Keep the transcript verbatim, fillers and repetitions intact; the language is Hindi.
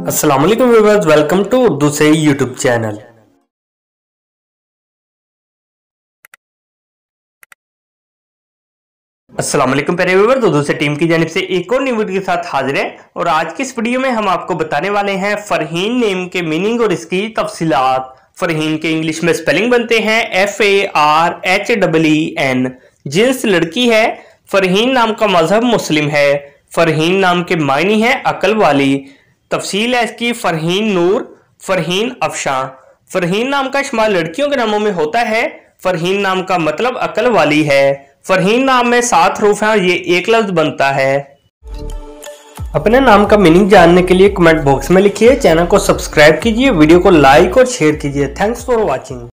अस्सलाम वालेकुम व्यूअर्स, वेलकम टू उर्दू से यूट्यूब चैनल। अस्सलाम वालेकुम प्यारे व्यूअर्स, उर्दू से टीम की जानिब से एक और न्यू वीडियो के साथ हाजिर है। और आज की इस वीडियो में हम आपको बताने वाले हैं फरहीन नेम के मीनिंग और इसकी तफसीलात। फरहीन के इंग्लिश में स्पेलिंग बनते हैं F A R H double E N. जिन्स लड़की है। फरहीन नाम का मजहब मुस्लिम है। फरहीन नाम के मायने हैं अकल वाली। तफसील है इसकी फरहीन नूर, फरहीन अफशां। फरहीन नाम का इस्तेमाल लड़कियों के नामों में होता है। फरहीन नाम का मतलब अकल वाली है। फरहीन नाम में सात हरूफ हैं और ये एक लफ्ज बनता है। अपने नाम का मीनिंग जानने के लिए कमेंट बॉक्स में लिखिए। चैनल को सब्सक्राइब कीजिए, वीडियो को लाइक और शेयर कीजिए। Thanks for watching.